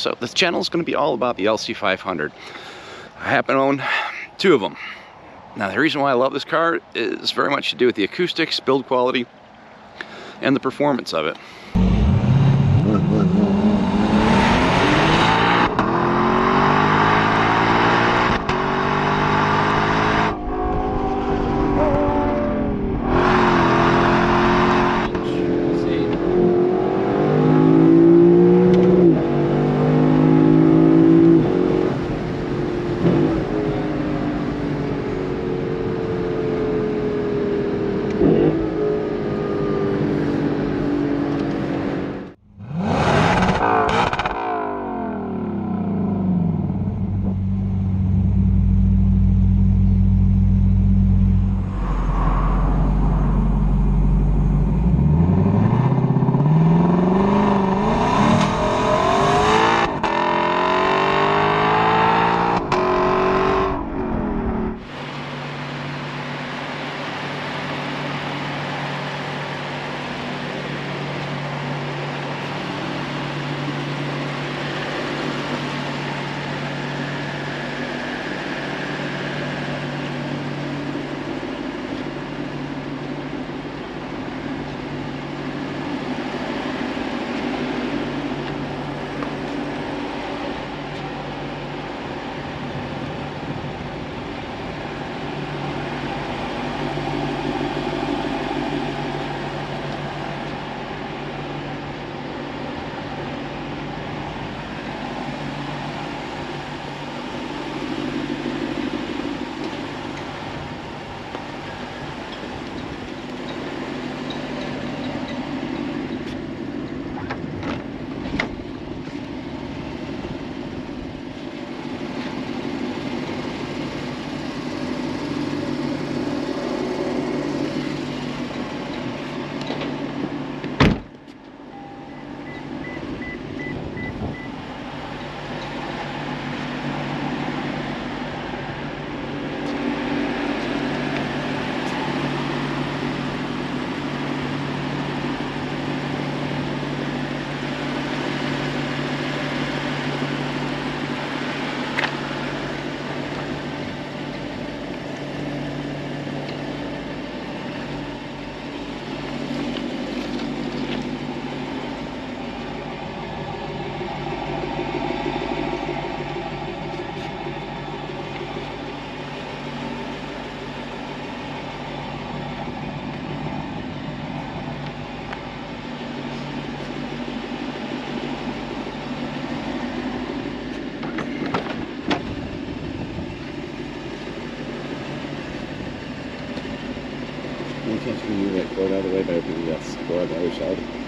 So this channel is going to be all about the LC500. I happen to own 2 of them. Now the reason why I love this car is very much to do with the acoustics, build quality, and the performance of it. Can't you move that cord out of the way by the score on the other side?